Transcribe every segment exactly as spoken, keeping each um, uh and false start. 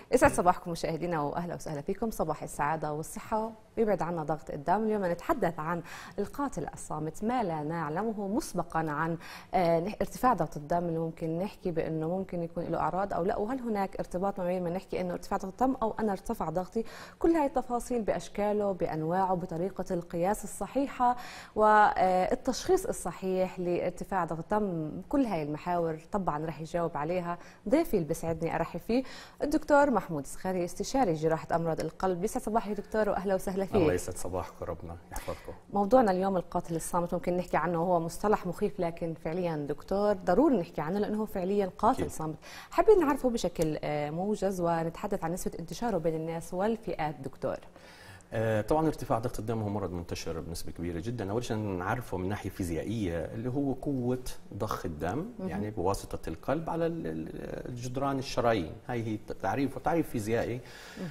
يسعد صباحكم مشاهدينا واهلا وسهلا فيكم. صباح السعاده والصحه ويبعد عنا ضغط الدم. اليوم نتحدث عن القاتل الصامت، ما لا نعلمه مسبقا عن ارتفاع ضغط الدم اللي ممكن نحكي بانه ممكن يكون له اعراض او لا، وهل هناك ارتباط ما بين ما نحكي انه ارتفاع ضغط الدم او انا ارتفع ضغطي. كل هاي التفاصيل باشكاله بانواعه بطريقه القياس الصحيحه والتشخيص الصحيح لارتفاع ضغط الدم، كل هاي المحاور طبعا رح يجاوب عليها ضيفي اللي بيسعدني ارحب فيه الدكتور محمود سخاري، استشاري جراحه امراض القلب. يسعد صباحك دكتور واهلا وسهلا فيك. الله يسعد صباحكم، ربنا يحفظكم. موضوعنا اليوم القاتل الصامت، ممكن نحكي عنه، هو مصطلح مخيف لكن فعليا دكتور ضروري نحكي عنه لانه فعليا قاتل أكيد. صامت. حابين نعرفه بشكل موجز ونتحدث عن نسبه انتشاره بين الناس والفئات دكتور. طبعا ارتفاع ضغط الدم هو مرض منتشر بنسبه كبيره جدا. اول شيء نعرفه من ناحيه فيزيائيه اللي هو قوه ضخ الدم يعني بواسطه القلب على الجدران الشرايين. هاي هي تعريف وتعريف فيزيائي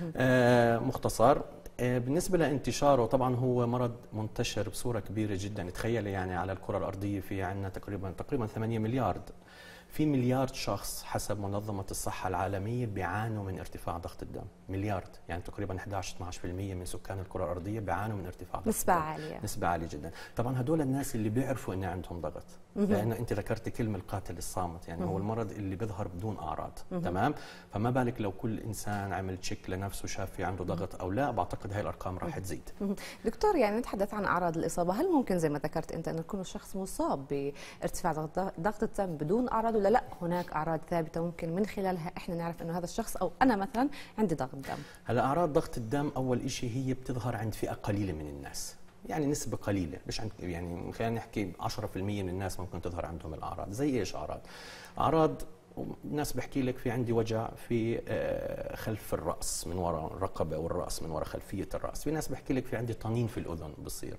مختصر. بالنسبه لانتشاره طبعا هو مرض منتشر بصوره كبيره جدا. تخيلي يعني على الكره الارضيه في عندنا تقريبا تقريبا ثمانية مليار، في مليار شخص حسب منظمة الصحة العالمية بيعانوا من ارتفاع ضغط الدم. مليار يعني تقريبا إحدى عشر اثني عشر بالمئة من سكان الكرة الأرضية بيعانوا من ارتفاع ضغط نسبة الدم. عالية. نسبة عالية جدا. طبعا هدول الناس اللي بيعرفوا إن عندهم ضغط، لأن أنت ذكرت كلمة القاتل الصامت، يعني هو المرض اللي بيظهر بدون أعراض، تمام؟ فما بالك لو كل إنسان عمل تشيك لنفسه شاف في عنده ضغط أو لا، بعتقد هاي الأرقام راح تزيد. دكتور يعني نتحدث عن أعراض الإصابة، هل ممكن زي ما ذكرت أنت أن يكون الشخص مصاب بارتفاع ضغط الدم بدون أعراض، ولا لا هناك أعراض ثابتة ممكن من خلالها إحنا نعرف أنه هذا الشخص أو أنا مثلا عندي ضغط دم؟ هلا أعراض ضغط الدم أول شيء هي بتظهر عند فئة قليلة من الناس، يعني نسبة قليلة، مش عند يعني خلينا نحكي عشرة بالمئة من الناس ممكن تظهر عندهم الأعراض. زي إيش أعراض؟ أعراض الناس بحكي لك في عندي وجع في خلف الرأس من وراء الرقبة أو الرأس من وراء خلفية الرأس، في ناس بحكي لك في عندي طنين في الأذن بصير،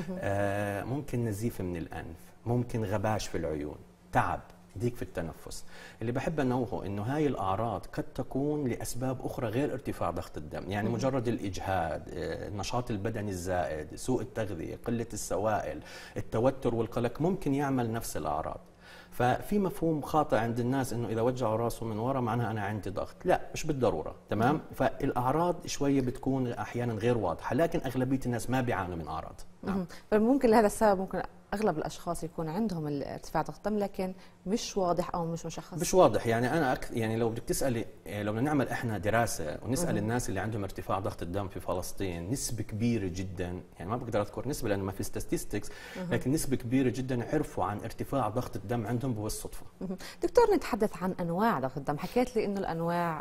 ممكن نزيف من الأنف، ممكن غباش في العيون، تعب، ضيق في التنفس. اللي بحب انوهه انه هاي الاعراض قد تكون لاسباب اخرى غير ارتفاع ضغط الدم، يعني مجرد الاجهاد، النشاط البدني الزائد، سوء التغذيه، قله السوائل، التوتر والقلق ممكن يعمل نفس الاعراض. ففي مفهوم خاطئ عند الناس انه اذا وجعوا راسه من ورا معناها انا عندي ضغط، لا مش بالضروره، تمام؟ فالاعراض شويه بتكون احيانا غير واضحه، لكن اغلبيه الناس ما بيعانوا من اعراض. نعم. فممكن لهذا السبب ممكن اغلب الاشخاص يكون عندهم ارتفاع ضغط الدم لكن مش واضح او مش مشخص. مش واضح، يعني انا أك... يعني لو بدك تسالي، لو بدنا نعمل احنا دراسه ونسال مم. الناس اللي عندهم ارتفاع ضغط الدم في فلسطين، نسبه كبيره جدا، يعني ما بقدر اذكر نسبه لانه ما في ستاتستكس، لكن نسبه كبيره جدا عرفوا عن ارتفاع ضغط الدم عندهم بالصدفه. دكتور نتحدث عن انواع ضغط الدم، حكيت لي انه الانواع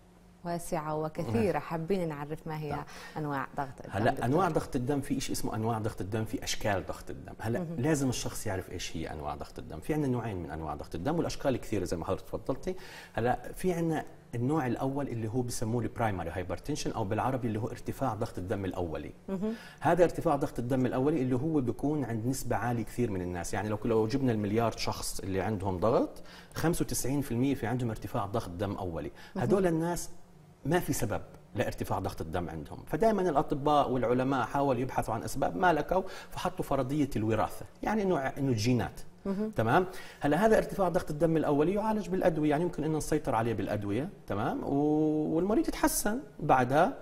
واسعة وكثيرة، حابين نعرف ما هي أنواع ضغط الدم. هلا أنواع ضغط الدم في شيء اسمه أنواع ضغط الدم، في أشكال ضغط الدم. هلا لازم الشخص يعرف إيش هي أنواع ضغط الدم. في عندنا نوعين من أنواع ضغط الدم والأشكال كثيرة زي ما حضرتك تفضلتي. هلا في عندنا النوع الأول اللي هو بسموه البرايمري هايبرتنشن أو بالعربي اللي هو ارتفاع ضغط الدم الأولي. هذا ارتفاع ضغط الدم الأولي اللي هو بيكون عند نسبة عالية كثير من الناس، يعني لو لو جبنا المليار شخص اللي عندهم ضغط خمسة وتسعين بالمئة في عندهم ارتفاع ضغط دم أولي. هذول الناس ما في سبب لارتفاع ضغط الدم عندهم، فدائما الاطباء والعلماء حاولوا يبحثوا عن اسباب ما لقوا، فحطوا فرضيه الوراثه، يعني انه انه الجينات. تمام؟ هلا هذا ارتفاع ضغط الدم الاولي يعالج بالادويه، يعني يمكن ان نسيطر عليه بالادويه، تمام؟ والمريض يتحسن بعدها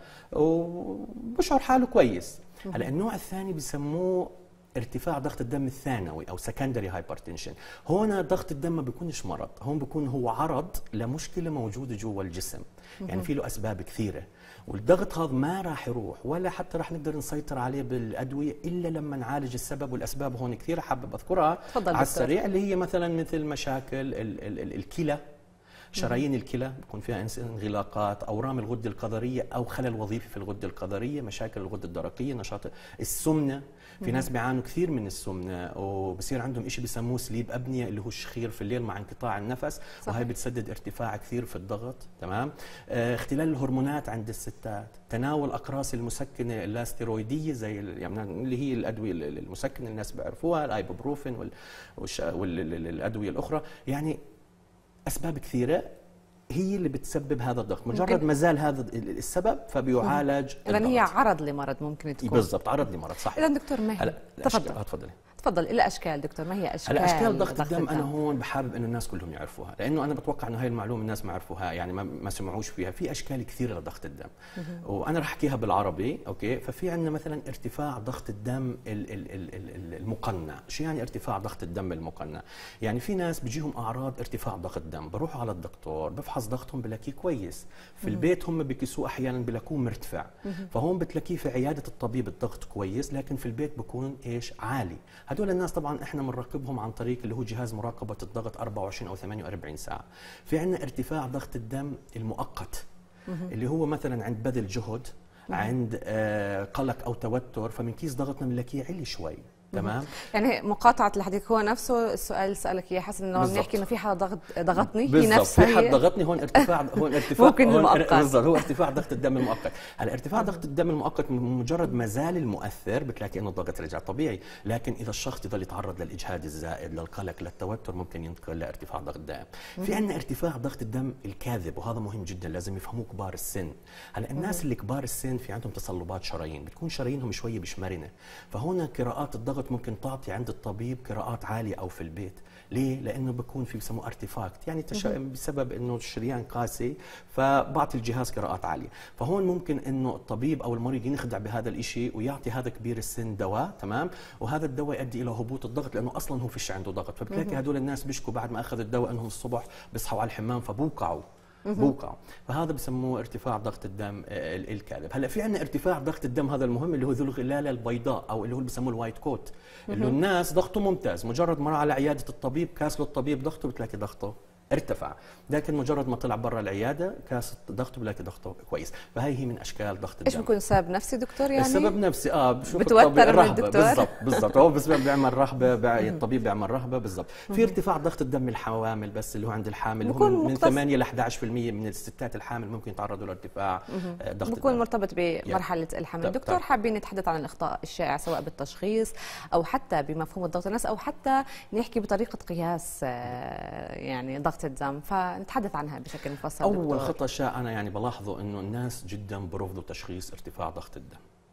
وبشعر حاله كويس. هلا النوع الثاني بسموه ارتفاع ضغط الدم الثانوي او سكندري هايبرتنشن. هون ضغط الدم ما بيكونش مرض، هون بيكون هو عرض لمشكله موجوده جوا الجسم، يعني في له اسباب كثيره، والضغط هذا ما راح يروح ولا حتى راح نقدر نسيطر عليه بالادويه الا لما نعالج السبب، والاسباب هون كثيره حابب اذكرها على السريع، اللي هي مثلا مثل مشاكل ال ال ال الكلى، شرايين الكلى بيكون فيها انغلاقات، اورام الغده القذريه او خلل وظيفي في الغده القذريه، مشاكل الغده الدرقيه، نشاط السمنه، في ناس بيعانوا كثير من السمنه وبصير عندهم شيء بسموه سليب ابنيه اللي هو الشخير في الليل مع انقطاع النفس، صحيح. وهي بتسبب ارتفاع كثير في الضغط، تمام؟ آه اختلال الهرمونات عند الستات، تناول اقراص المسكنه اللاستيرويديه زي يعني اللي هي الادويه المسكنه الناس بيعرفوها، الايبوبروفين والادويه الاخرى، يعني اسباب كثيره هي اللي بتسبب هذا الضغط، مجرد ما زال هذا السبب فبيعالج. اذا هي عرض لمرض ممكن تكون. بالضبط، عرض لمرض، صحيح. اذا دكتور ماهر تفضل. تفضلي. تفضل. الاشكال دكتور، ما هي اشكال هلا اشكال ضغط ضغط الدم؟ انا هون بحابب انه الناس كلهم يعرفوها، لانه انا بتوقع انه هاي المعلومه الناس ما عرفوها، يعني ما, ما سمعوش فيها. في اشكال كثيره لضغط الدم وانا رح احكيها بالعربي. اوكي، ففي عندنا مثلا ارتفاع ضغط الدم ال- ال- ال- ال- المقنع. شو يعني ارتفاع ضغط الدم المقنع؟ يعني في ناس بيجيهم اعراض ارتفاع ضغط دم، بروحوا على الدكتور بفحص ضغطهم بلاقيه كويس، في البيت هم بكسوه احيانا بلاقوه مرتفع، فهون بتلاقيه في عياده الطبيب الضغط كويس، لكن في البيت بكون ايش؟ عالي. هدول الناس طبعا احنا بنراقبهم عن طريق اللي هو جهاز مراقبه الضغط أربعة وعشرين او ثمانية وأربعين ساعه. في عندنا ارتفاع ضغط الدم المؤقت اللي هو مثلا عند بذل جهد، عند آه قلق او توتر، فمن كيس ضغطنا بنلاقيه علي شوي. تمام، يعني مقاطعه الحديث هو نفسه السؤال اللي سالك اياه، حاسس انه بنحكي انه في حدا ضغط ضغطني، هي بالضبط، نفسها في حد هي ضغطني. هون ارتفاع هون ارتفاع ممكن هون المؤقت. بالضبط، هو ارتفاع ضغط الدم المؤقت. هلا ارتفاع ضغط الدم المؤقت مجرد ما زال المؤثر بتلاقي انه الضغط رجع طبيعي، لكن اذا الشخص يضل يتعرض للاجهاد الزائد، للقلق، للتوتر، ممكن ينتقل لارتفاع ضغط الدم. في عندنا ارتفاع ضغط الدم الكاذب، وهذا مهم جدا لازم يفهموه كبار السن. هلا الناس اللي كبار السن في عندهم تصلبات شرايين، بتكون شرايينهم شويه مش مرنه، فهنا قراءات الضغط ممكن تعطي عند الطبيب قراءات عاليه او في البيت. ليه؟ لانه بكون في بسموه ارتفاكت، يعني تش... بسبب انه الشريان قاسي، فبعطي الجهاز قراءات عاليه، فهون ممكن انه الطبيب او المريض ينخدع بهذا الشيء ويعطي هذا كبير السن دواء. تمام، وهذا الدواء يؤدي الى هبوط الضغط، لانه اصلا هو فيش عنده ضغط، فبتلاقي هدول الناس بيشكوا بعد ما اخذ الدواء انهم الصبح بيصحوا على الحمام فبوقعوا بوقعوا، فهذا بسموه ارتفاع ضغط الدم الكاذب. هلا في عندنا ارتفاع ضغط الدم هذا المهم اللي هو ذو الغلاله البيضاء، او اللي هو بسموه الوايت كوت، اللي الناس ضغطه ممتاز، مجرد ما راح على عياده الطبيب كاس له الطبيب ضغطه بتلاقي ضغطه ارتفع، لكن مجرد ما طلع برا العياده كاس ضغطه بلاقي ضغطه كويس. فهي هي من اشكال ضغط الدم. ايش بيكون سبب نفسي دكتور؟ يعني السبب نفسي اه بشوف بتوتر من الرهبه الدكتور. بالضبط بالضبط، هو بس بيعمل رهبه، الطبيب بيعمل رهبه بالضبط. في ارتفاع ضغط الدم الحوامل، بس اللي هو عند الحامل اللي هو من ثمانية إلى أحد عشر بالمئة من الستات الحامل ممكن يتعرضوا لارتفاع ضغط الدم، بيكون مرتبط بمرحله الحمل. دكتور، حابين نتحدث عن الاخطاء الشائعه سواء بالتشخيص او حتى بمفهوم الضغط الناس، او حتى نحكي بطريقه قياس يعني ضغط الدم، فنتحدث عنها بشكل مفصل. اول خطا شائع انا يعني بلاحظه انه الناس جدا برفضوا تشخيص ارتفاع ضغط الدم.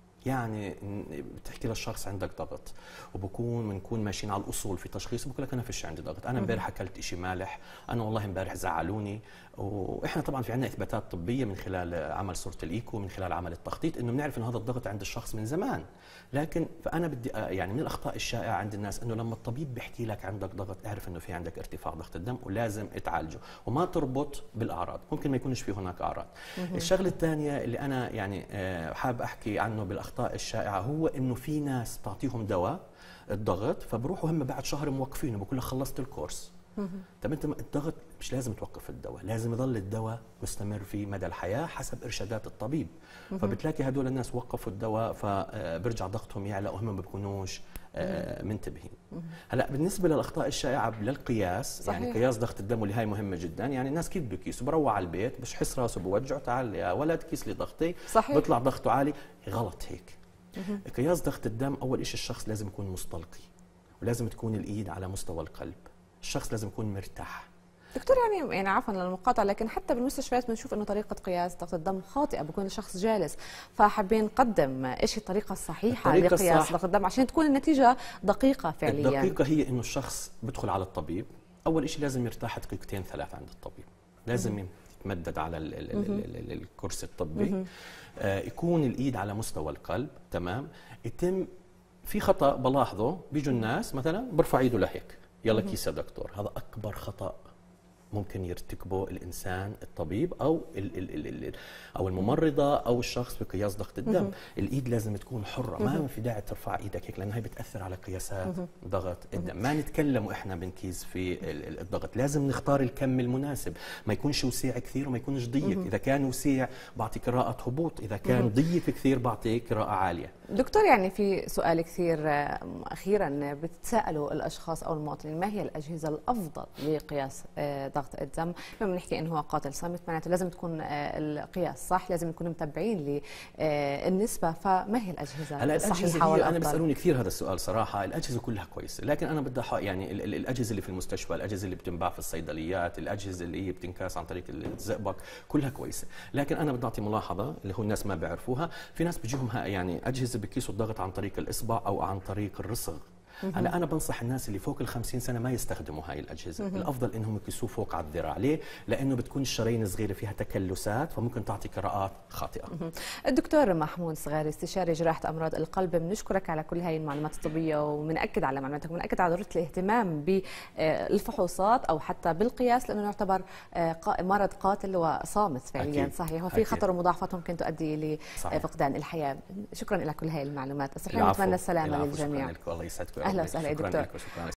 يعني بتحكي للشخص عندك ضغط، وبكون بنكون ماشيين على الاصول في تشخيص، بقول لك انا فيش عندي ضغط، انا امبارح اكلت شيء مالح، انا والله امبارح زعلوني. واحنا طبعا في عندنا اثباتات طبيه من خلال عمل صوره الايكو، من خلال عمل التخطيط، انه بنعرف انه هذا الضغط عند الشخص من زمان. لكن فانا بدي يعني من الاخطاء الشائعه عند الناس انه لما الطبيب بيحكي لك عندك ضغط اعرف انه في عندك ارتفاع ضغط الدم ولازم تعالجه، وما تربط بالاعراض، ممكن ما يكونش في هناك اعراض. الشغله الثانيه اللي انا يعني حاب احكي عنه بالاخطاء الشائعه هو انه في ناس تعطيهم دواء الضغط فبروحوا هم بعد شهر موقفينه، بقول لك خلصت الكورس. طب انت الضغط مش لازم توقف الدواء، لازم يضل الدواء مستمر في مدى الحياه حسب ارشادات الطبيب. فبتلاقي هدول الناس وقفوا الدواء فبرجع ضغطهم يعلى وهم ما بيكونوش منتبهين. هلا بالنسبه للاخطاء الشائعه للقياس، صحيح. يعني قياس ضغط الدم واللي هاي مهمه جدا، يعني الناس كيف بكيسوا بروح على البيت بس حس راسه بوجعه، تعال يا ولد كيس لي ضغطي، صحيح. بيطلع ضغطه عالي، غلط هيك. قياس ضغط الدم اول شيء الشخص لازم يكون مستلقي، ولازم تكون الايد على مستوى القلب، الشخص لازم يكون مرتاح. دكتور، يعني يعني عفوا للمقاطعه، لكن حتى بالمستشفيات بنشوف انه طريقه قياس ضغط الدم خاطئه، بكون الشخص جالس، فحابين نقدم ايش الطريقه الصحيحه الطريقة لقياس الصح... ضغط الدم عشان تكون النتيجه دقيقه فعليا. الدقيقه هي انه الشخص بدخل على الطبيب، اول شيء لازم يرتاح دقيقتين ثلاث عند الطبيب، لازم يتمدد على ال ال ال ال الكرسي الطبي، آه يكون الايد على مستوى القلب، تمام. يتم في خطا بلاحظه، بيجوا الناس مثلا برفع ايده لهيك، يلا كيس يا دكتور، هذا اكبر خطا ممكن يرتكبه الانسان الطبيب او ال ال ال ال او الممرضه او الشخص بقياس ضغط الدم. الايد لازم تكون حره، ما في داعي ترفع ايدك هيك، لان هي بتاثر على قياسات ضغط الدم. ما نتكلم واحنا بنكيس في الضغط، لازم نختار الكم المناسب، ما يكونش وسيع كثير وما يكونش ضيق. اذا كان وسيع بعطي قراءه هبوط، اذا كان ضيق كثير بعطي قراءه عاليه. دكتور، يعني في سؤال كثير اخيرا بتسالوا الاشخاص او المواطنين، ما هي الاجهزه الافضل لقياس ضغط الدم؟ لما بنحكي انه هو قاتل صامت معناته لازم تكون القياس صح، لازم نكون متبعين للنسبه، فما هي الاجهزه الصحيحه والافضل؟ انا بيسالوني كثير هذا السؤال صراحه، الاجهزه كلها كويسه، لكن انا بدي يعني الاجهزه اللي في المستشفى، الاجهزه اللي بتنباع في الصيدليات، الاجهزه اللي هي بتنكاس عن طريق الزئبق، كلها كويسه. لكن انا بدي اعطي ملاحظه اللي هو الناس ما بيعرفوها، في ناس بيجيهم يعني اجهزه بكيسوا الضغط عن طريق الاصبع او عن طريق الرصغ. هلا انا بنصح الناس اللي فوق ال خمسين سنه ما يستخدموا هاي الاجهزه، الافضل انهم يقيسوه فوق على الذراع. ليه؟ لانه بتكون الشرايين صغيره فيها تكلسات فممكن تعطي قراءات خاطئه. الدكتور محمود صغيري استشاري جراحه امراض القلب، بنشكرك على كل هاي المعلومات الطبيه، وبنأكد على معلوماتك، وبنأكد على ضروره الاهتمام بالفحوصات او حتى بالقياس، لانه يعتبر مرض قاتل وصامت فعليا. صحيح، وفي خطر ومضاعفات ممكن تؤدي لفقدان الحياه. شكرا لك كل هاي المعلومات، نتمنى السلامه للجميع. الله يسعدك. اهلا وسهلا دكتور.